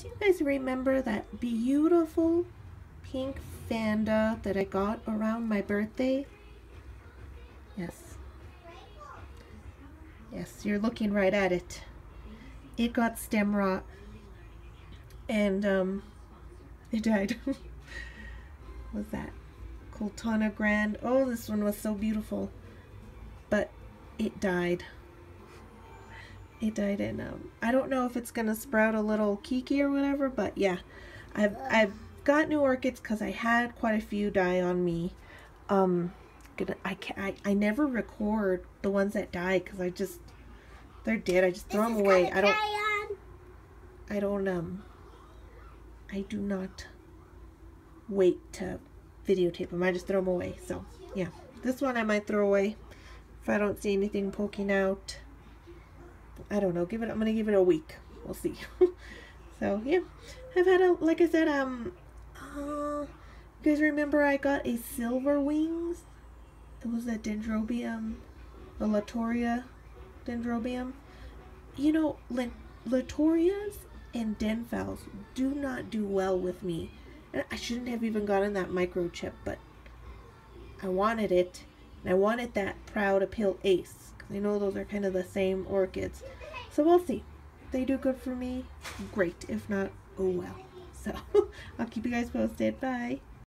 Do you guys remember that beautiful pink Vanda that I got around my birthday? Yes. Yes, you're looking right at it. It got stem rot and it died. Was that Kultana Grand? Oh, this one was so beautiful, but it died. It died, and I don't know if it's gonna sprout a little kiki or whatever, but yeah, I've got new orchids because I had quite a few die on me. I never record the ones that die because they're dead. I just throw them away. I do not wait to videotape them. I just throw them away. So yeah, this one I might throw away if I don't see anything poking out. I don't know. I'm gonna give it a week. We'll see. So yeah, I've had like I said, you guys remember I got a silver wings? It was a dendrobium, the Latoria dendrobium. You know, Latorias and denphals do not do well with me. And I shouldn't have even gotten that microchip, but I wanted it, and I wanted that Proud Appeal Ace, because I know those are kind of the same orchids. So we'll see. If they do good for me, great. If not, oh well. So I'll keep you guys posted. Bye.